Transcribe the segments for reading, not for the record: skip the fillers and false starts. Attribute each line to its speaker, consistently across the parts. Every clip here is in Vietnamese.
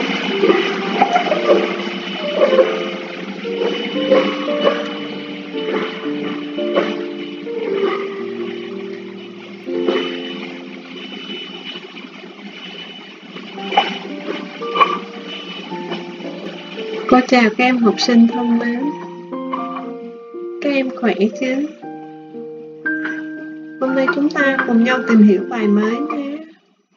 Speaker 1: Cô chào các em học sinh thân mến. Các em khỏe chứ? Hôm nay chúng ta cùng nhau tìm hiểu bài mới nhé.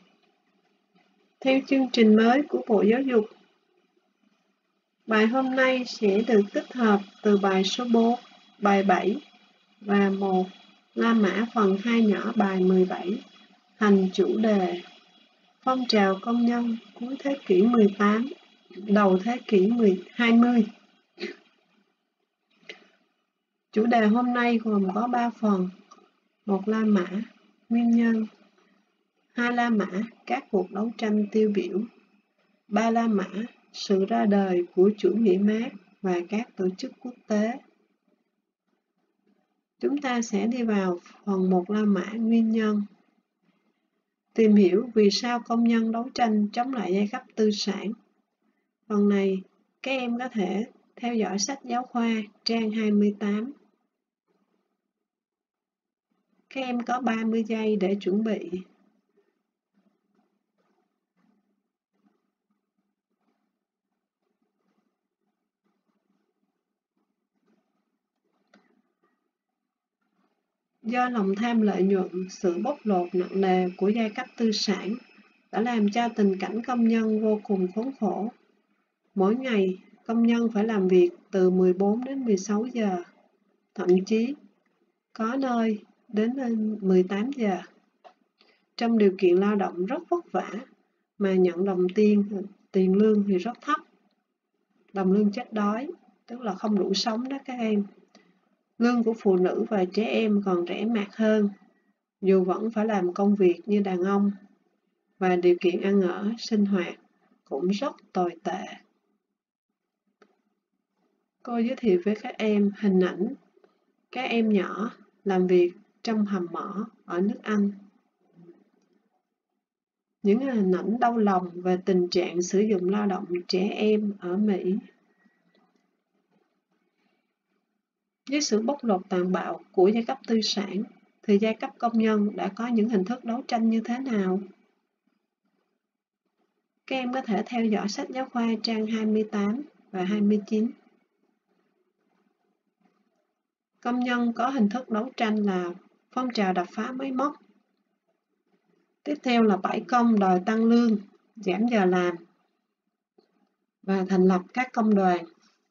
Speaker 1: Theo chương trình mới của Bộ Giáo dục, bài hôm nay sẽ được tích hợp từ bài số 4, bài 7 và 1 La Mã phần 2 nhỏ bài 17 thành chủ đề phong trào công nhân cuối thế kỷ 18, đầu thế kỷ 20. Chủ đề hôm nay gồm có 3 phần: 1 La Mã, nguyên nhân; 2 La Mã, các cuộc đấu tranh tiêu biểu; 3 La Mã, sự ra đời của chủ nghĩa Mác và các tổ chức quốc tế. Chúng ta sẽ đi vào phần 1 La Mã, nguyên nhân. Tìm hiểu vì sao công nhân đấu tranh chống lại giai cấp tư sản. Phần này, các em có thể theo dõi sách giáo khoa trang 28. Các em có 30 giây để chuẩn bị. Do lòng tham lợi nhuận, sự bóc lột nặng nề của giai cấp tư sản đã làm cho tình cảnh công nhân vô cùng khốn khổ. Mỗi ngày, công nhân phải làm việc từ 14 đến 16 giờ, thậm chí có nơi đến 18 giờ. Trong điều kiện lao động rất vất vả mà nhận đồng tiền lương thì rất thấp. Đồng lương chết đói, tức là không đủ sống đó các em. Lương của phụ nữ và trẻ em còn rẻ mạt hơn, dù vẫn phải làm công việc như đàn ông, và điều kiện ăn ở, sinh hoạt cũng rất tồi tệ. Cô giới thiệu với các em hình ảnh các em nhỏ làm việc trong hầm mỏ ở nước Anh. Những hình ảnh đau lòng về tình trạng sử dụng lao động trẻ em ở Mỹ. Với sự bóc lột tàn bạo của giai cấp tư sản, thì giai cấp công nhân đã có những hình thức đấu tranh như thế nào? Các em có thể theo dõi sách giáo khoa trang 28 và 29. Công nhân có hình thức đấu tranh là phong trào đập phá máy móc. Tiếp theo là bãi công đòi tăng lương, giảm giờ làm và thành lập các công đoàn.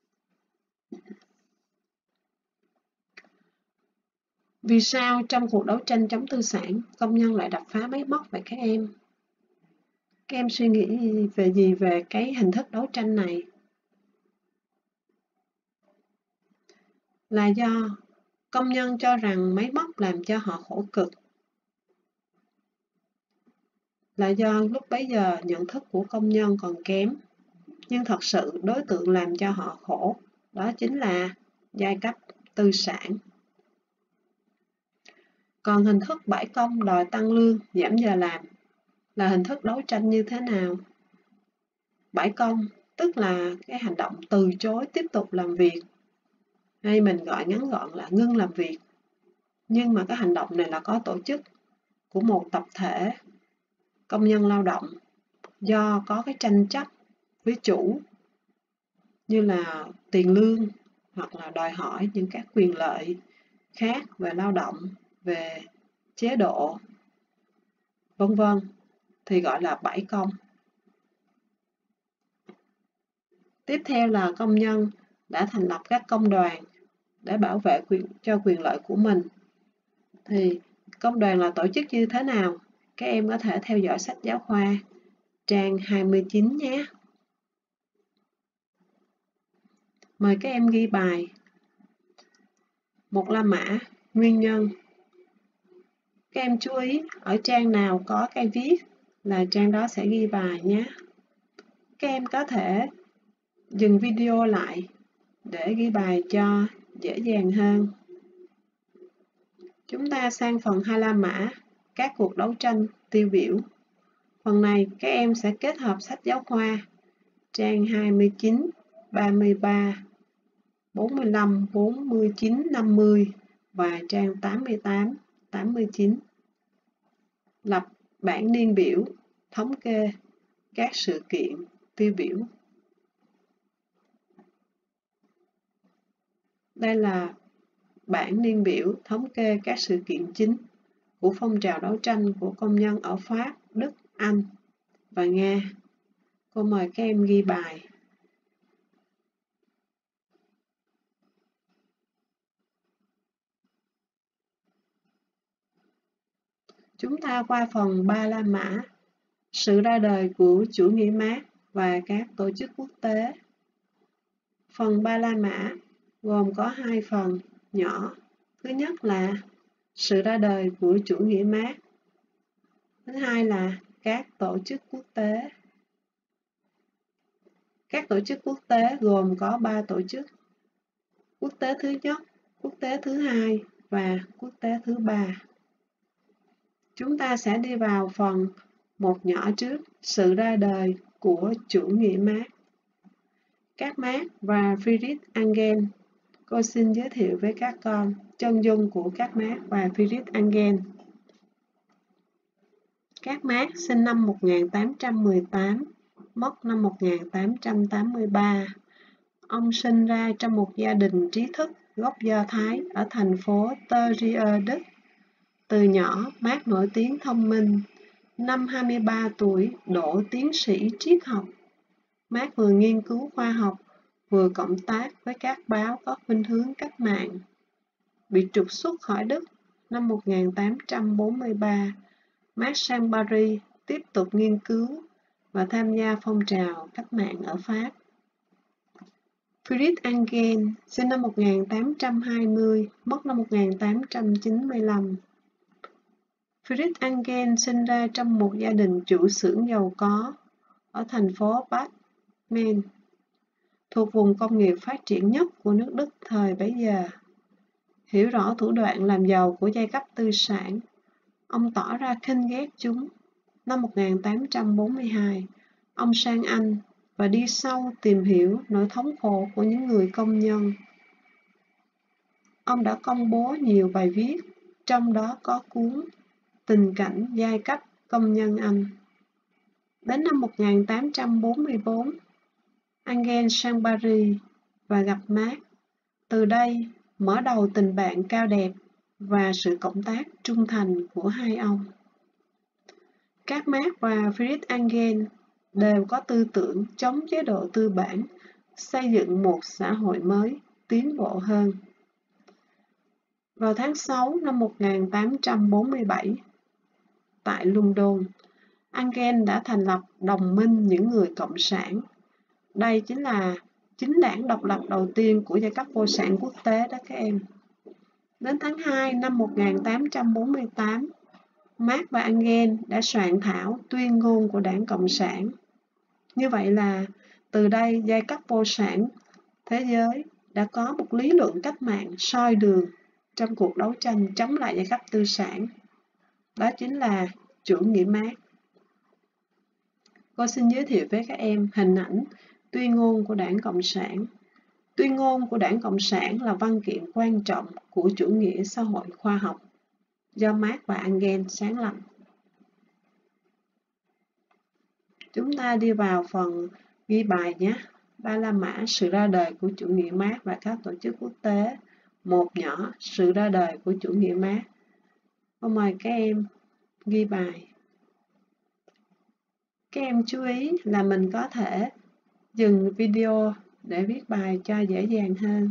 Speaker 1: Vì sao trong cuộc đấu tranh chống tư sản, công nhân lại đập phá máy móc vậy các em? Các em suy nghĩ về gì về cái hình thức đấu tranh này? Là do công nhân cho rằng máy móc làm cho họ khổ cực. Là do lúc bấy giờ nhận thức của công nhân còn kém, nhưng thật sự đối tượng làm cho họ khổ, đó chính là giai cấp tư sản. Còn hình thức bãi công đòi tăng lương, giảm giờ làm là hình thức đấu tranh như thế nào? Bãi công tức là cái hành động từ chối tiếp tục làm việc, hay mình gọi ngắn gọn là ngưng làm việc. Nhưng mà cái hành động này là có tổ chức của một tập thể công nhân lao động do có cái tranh chấp với chủ như là tiền lương hoặc là đòi hỏi những các quyền lợi khác về lao động, về chế độ, vân vân, thì gọi là bãi công. Tiếp theo là công nhân đã thành lập các công đoàn để bảo vệ quyền lợi của mình. Thì công đoàn là tổ chức như thế nào? Các em có thể theo dõi sách giáo khoa trang 29 nhé. Mời các em ghi bài. 1 La Mã, nguyên nhân. Các em chú ý ở trang nào có cái viết là trang đó sẽ ghi bài nhé. Các em có thể dừng video lại để ghi bài cho dễ dàng hơn. Chúng ta sang phần 2 La Mã, các cuộc đấu tranh tiêu biểu. Phần này các em sẽ kết hợp sách giáo khoa trang 29, 33, 45, 49, 50 và trang 88, 89. Lập bảng niên biểu, thống kê các sự kiện tiêu biểu. Đây là bảng niên biểu thống kê các sự kiện chính của phong trào đấu tranh của công nhân ở Pháp, Đức, Anh và Nga. Cô mời các em ghi bài. Chúng ta qua phần Ba La Mã, sự ra đời của chủ nghĩa Mác và các tổ chức quốc tế. Phần Ba La Mã gồm có hai phần nhỏ. Thứ nhất là sự ra đời của chủ nghĩa Mác. Thứ hai là các tổ chức quốc tế. Các tổ chức quốc tế gồm có 3 tổ chức: quốc tế thứ nhất, quốc tế thứ hai và quốc tế thứ ba. Chúng ta sẽ đi vào phần một nhỏ trước, sự ra đời của chủ nghĩa Mác. Các Mác và Friedrich Engels. Cô xin giới thiệu với các con chân dung của các Mác và Friedrich Engels. Các Mác sinh năm 1818, mất năm 1883. Ông sinh ra trong một gia đình trí thức gốc Do Thái ở thành phố Trier, Đức. Từ nhỏ, Mác nổi tiếng thông minh. Năm 23 tuổi, đỗ tiến sĩ triết học. Mác vừa nghiên cứu khoa học, vừa cộng tác với các báo có khuynh hướng cách mạng. Bị trục xuất khỏi Đức năm 1843, Mác sang Paris tiếp tục nghiên cứu và tham gia phong trào cách mạng ở Pháp. Friedrich Engels sinh năm 1820, mất năm 1895. Friedrich Engels sinh ra trong một gia đình chủ xưởng giàu có ở thành phố Bad Mähren, thuộc vùng công nghiệp phát triển nhất của nước Đức thời bấy giờ. Hiểu rõ thủ đoạn làm giàu của giai cấp tư sản, ông tỏ ra khinh ghét chúng. Năm 1842, ông sang Anh và đi sâu tìm hiểu nỗi thống khổ của những người công nhân. Ông đã công bố nhiều bài viết, trong đó có cuốn Tình cảnh giai cấp công nhân Anh. Đến năm 1844, Engels sang Paris và gặp Mác. Từ đây, mở đầu tình bạn cao đẹp và sự cộng tác trung thành của hai ông. Các Mác và Friedrich Engels đều có tư tưởng chống chế độ tư bản, xây dựng một xã hội mới, tiến bộ hơn. Vào tháng 6 năm 1847, tại London, Engels đã thành lập Đồng minh những người cộng sản. Đây chính đảng độc lập đầu tiên của giai cấp vô sản quốc tế đó các em. Đến tháng 2 năm 1848, Mác và Engels đã soạn thảo tuyên ngôn của Đảng Cộng sản. Như vậy là từ đây giai cấp vô sản thế giới đã có một lý luận cách mạng soi đường trong cuộc đấu tranh chống lại giai cấp tư sản. Đó chính là chủ nghĩa Mác. Cô xin giới thiệu với các em hình ảnh tuyên ngôn của Đảng Cộng sản. Tuyên ngôn của Đảng Cộng sản là văn kiện quan trọng của chủ nghĩa xã hội khoa học do Mác và Engels sáng lập. Chúng ta đi vào phần ghi bài nhé. Ba La Mã, sự ra đời của chủ nghĩa Mác và các tổ chức quốc tế. Một nhỏ, sự ra đời của chủ nghĩa Mác. Cô mời các em ghi bài. Các em chú ý là mình có thể dừng video để viết bài cho dễ dàng hơn.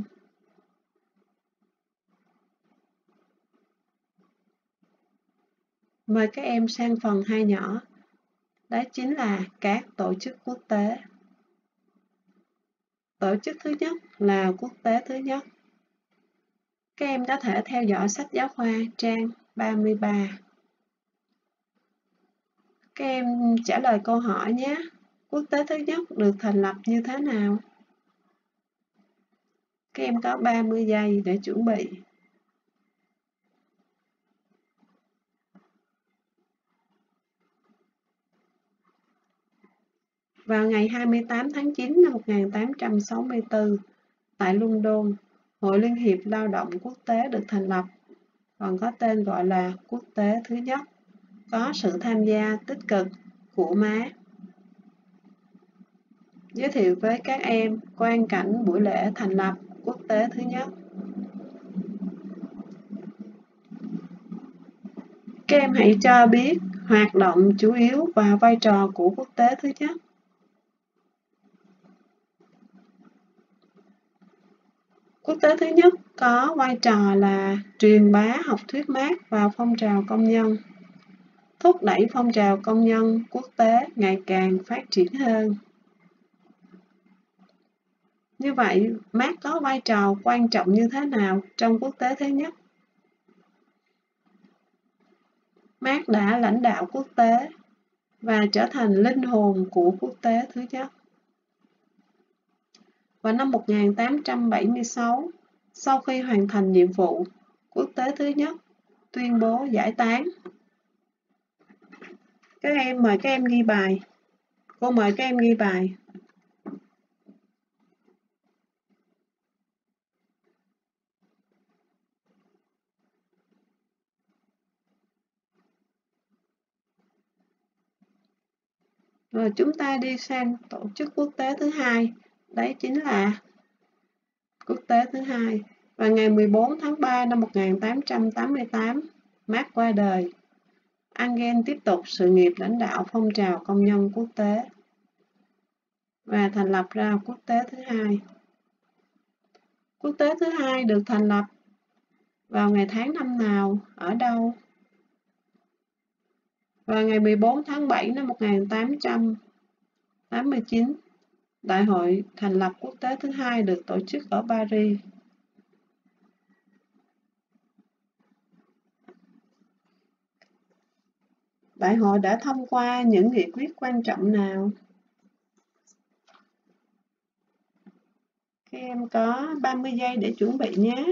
Speaker 1: Mời các em sang phần 2 nhỏ. Đó chính là các tổ chức quốc tế. Tổ chức thứ nhất là quốc tế thứ nhất. Các em có thể theo dõi sách giáo khoa trang 33. Các em trả lời câu hỏi nhé. Quốc tế thứ nhất được thành lập như thế nào? Các em có 30 giây để chuẩn bị. Vào ngày 28 tháng 9 năm 1864, tại London, Hội Liên hiệp Lao động Quốc tế được thành lập, còn có tên gọi là Quốc tế thứ nhất, có sự tham gia tích cực của Mác. Giới thiệu với các em quang cảnh buổi lễ thành lập Quốc tế thứ nhất. Các em hãy cho biết hoạt động chủ yếu và vai trò của Quốc tế thứ nhất. Quốc tế thứ nhất có vai trò là truyền bá học thuyết Mác vào phong trào công nhân, thúc đẩy phong trào công nhân quốc tế ngày càng phát triển hơn. Như vậy, Mác có vai trò quan trọng như thế nào trong Quốc tế thứ nhất? Mác đã lãnh đạo quốc tế và trở thành linh hồn của Quốc tế thứ nhất. Vào năm 1876, sau khi hoàn thành nhiệm vụ, Quốc tế thứ nhất tuyên bố giải tán. Mời các em ghi bài. Cô mời các em ghi bài. Rồi chúng ta đi sang tổ chức quốc tế thứ hai, đấy chính là Quốc tế thứ hai. Vào ngày 14 tháng 3 năm 1888, Mác qua đời. Engel tiếp tục sự nghiệp lãnh đạo phong trào công nhân quốc tế và thành lập ra Quốc tế thứ hai. Quốc tế thứ hai được thành lập vào ngày tháng năm nào, ở đâu? Vào ngày 14 tháng 7 năm 1889, Đại hội thành lập Quốc tế thứ hai được tổ chức ở Paris. Đại hội đã thông qua những nghị quyết quan trọng nào? Các em có 30 giây để chuẩn bị nhé.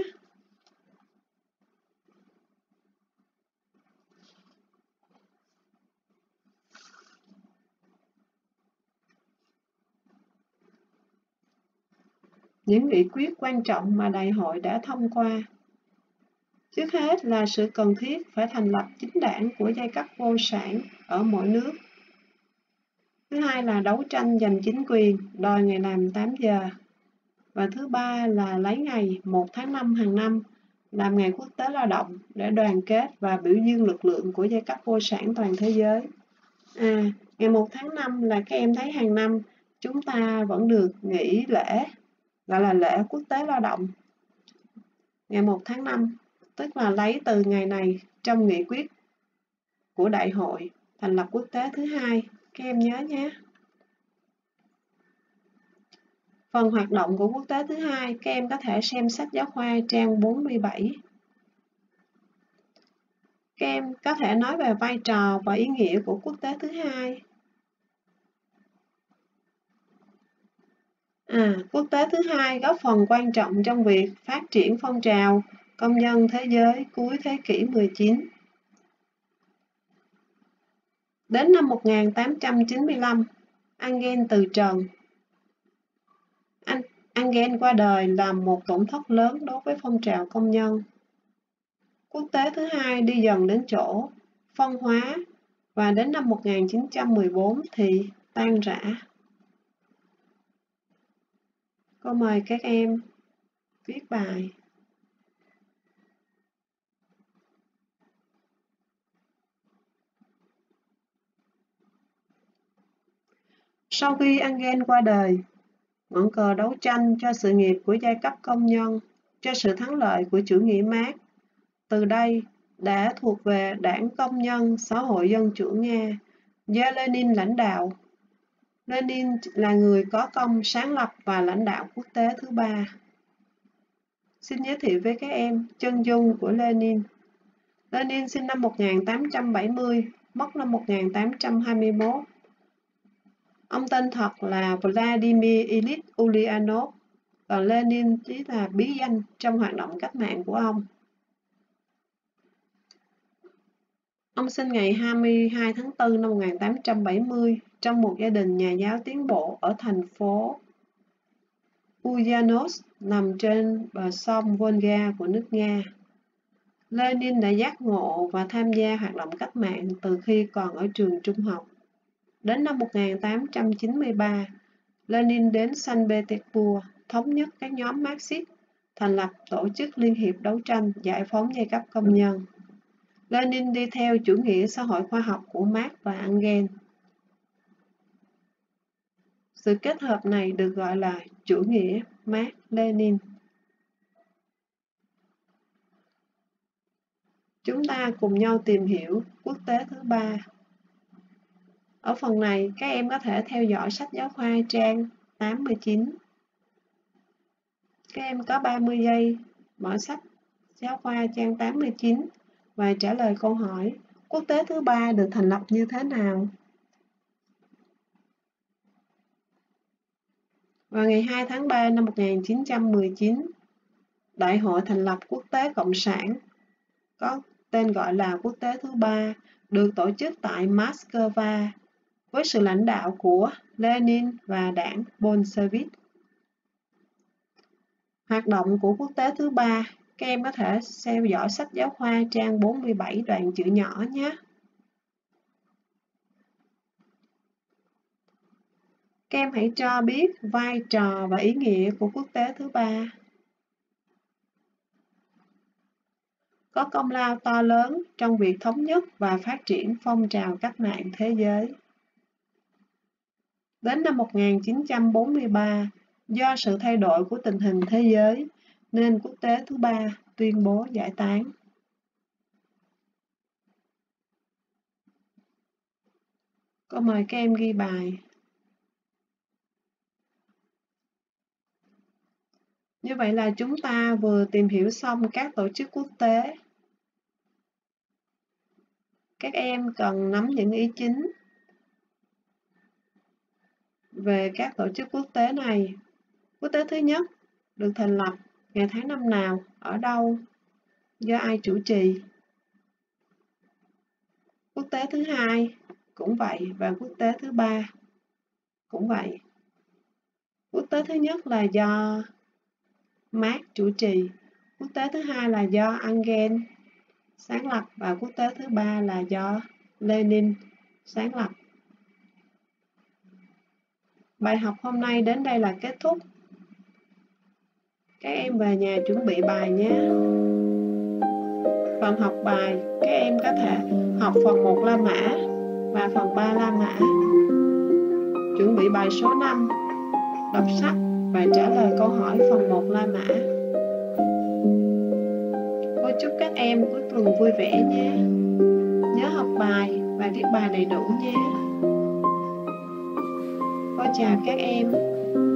Speaker 1: Những nghị quyết quan trọng mà đại hội đã thông qua. Trước hết là sự cần thiết phải thành lập chính đảng của giai cấp vô sản ở mỗi nước. Thứ hai là đấu tranh giành chính quyền, đòi ngày làm 8 giờ. Và thứ ba là lấy ngày 1 tháng 5 hàng năm làm ngày quốc tế lao động để đoàn kết và biểu dương lực lượng của giai cấp vô sản toàn thế giới. Ngày 1 tháng 5 là các em thấy hàng năm chúng ta vẫn được nghỉ lễ, gọi là lễ quốc tế lao động. Ngày 1 tháng 5, tức là lấy từ ngày này trong nghị quyết của đại hội thành lập quốc tế thứ hai. Các em nhớ nhé. Phần hoạt động của quốc tế thứ hai, các em có thể xem sách giáo khoa trang 47. Các em có thể nói về vai trò và ý nghĩa của quốc tế thứ hai. Quốc tế thứ hai góp phần quan trọng trong việc phát triển phong trào công nhân thế giới cuối thế kỷ 19. Đến năm 1895, Engel từ trần. Engel qua đời làm một tổn thất lớn đối với phong trào công nhân. Quốc tế thứ hai đi dần đến chỗ phân hóa và đến năm 1914 thì tan rã. Cô mời các em viết bài. Sau khi Engel qua đời, ngọn cờ đấu tranh cho sự nghiệp của giai cấp công nhân, cho sự thắng lợi của chủ nghĩa Mác, từ đây đã thuộc về Đảng Công nhân Xã hội Dân chủ Nga, do Lenin lãnh đạo. Lenin là người có công sáng lập và lãnh đạo quốc tế thứ ba. Xin giới thiệu với các em chân dung của Lenin. Lenin sinh năm 1870, mất năm 1821. Ông tên thật là Vladimir Ilyich Ulyanov, còn Lenin chỉ là bí danh trong hoạt động cách mạng của ông. Ông sinh ngày 22 tháng 4 năm 1870 trong một gia đình nhà giáo tiến bộ ở thành phố Ulyanovsk nằm trên bờ sông Volga của nước Nga. Lenin đã giác ngộ và tham gia hoạt động cách mạng từ khi còn ở trường trung học. Đến năm 1893, Lenin đến Saint Petersburg thống nhất các nhóm Marxist, thành lập tổ chức Liên hiệp đấu tranh giải phóng giai cấp công nhân. Lenin đi theo chủ nghĩa xã hội khoa học của Marx và Engels. Sự kết hợp này được gọi là chủ nghĩa Marx-Lenin. Chúng ta cùng nhau tìm hiểu quốc tế thứ ba. Ở phần này, các em có thể theo dõi sách giáo khoa trang 89. Các em có 30 giây mở sách giáo khoa trang 89 và trả lời câu hỏi quốc tế thứ ba được thành lập như thế nào? Vào ngày 2 tháng 3 năm 1919, Đại hội thành lập Quốc tế Cộng sản, có tên gọi là Quốc tế thứ ba, được tổ chức tại Moscow với sự lãnh đạo của Lenin và đảng Bolshevik. Hoạt động của quốc tế thứ ba, các em có thể theo dõi sách giáo khoa trang 47 đoạn chữ nhỏ nhé. Các em hãy cho biết vai trò và ý nghĩa của quốc tế thứ ba. Có công lao to lớn trong việc thống nhất và phát triển phong trào cách mạng thế giới. Đến năm 1943, do sự thay đổi của tình hình thế giới, nên quốc tế thứ ba tuyên bố giải tán. Cô mời các em ghi bài. Như vậy là chúng ta vừa tìm hiểu xong các tổ chức quốc tế. Các em cần nắm những ý chính về các tổ chức quốc tế này. Quốc tế thứ nhất được thành lập ngày tháng năm nào, ở đâu, do ai chủ trì. Quốc tế thứ hai cũng vậy, và quốc tế thứ ba cũng vậy. Quốc tế thứ nhất là do Marx chủ trì, quốc tế thứ hai là do Engels sáng lập, và quốc tế thứ ba là do Lenin sáng lập. Bài học hôm nay đến đây là kết thúc. Các em về nhà chuẩn bị bài nhé. Phần học bài, các em có thể học phần 1 La Mã và phần 3 La Mã. Chuẩn bị bài số 5, đọc sách và trả lời câu hỏi phần 1 La Mã. Cô chúc các em cuối tuần vui vẻ nhé. Nhớ học bài và viết bài đầy đủ nhé. Cô chào các em.